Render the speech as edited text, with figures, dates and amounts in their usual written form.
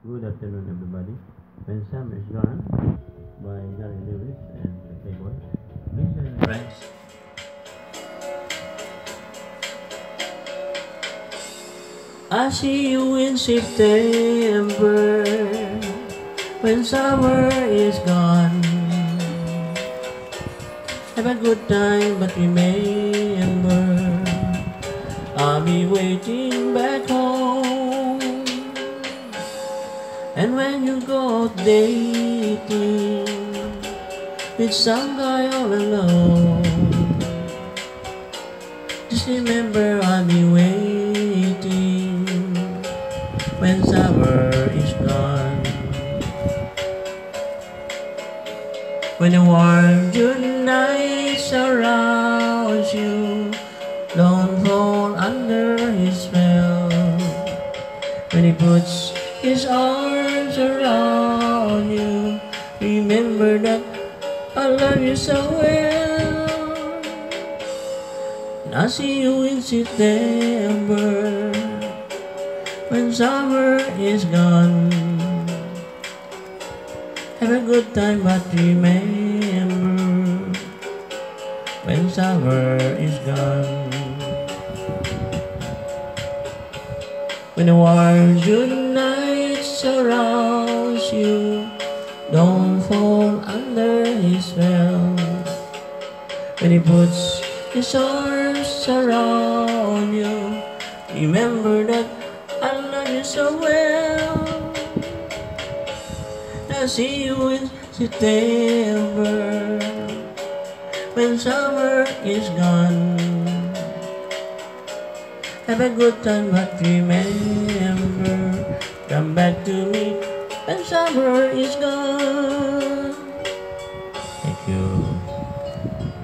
Good afternoon, everybody. When Summer is Gone by Gary Lewis and the Playboys. Please join us. Friends. I see you in September when summer is gone. Have a good time, but remember I'll be waiting back home. And when you go out dating with some guy all alone, just remember I'll be waiting when summer is gone. When the warm June night surrounds you, don't fall under his spell. When he puts his arms around you, remember that I love you so well. And I see you in September when summer is gone. Have a good time, but remember when summer is gone. When the warm June night surrounds you, don't fall under his spell. When he puts his arms around you, remember that I love you so well. I see you in September when summer is gone. Have a good time, but remember, come back to me when summer is gone. Thank you.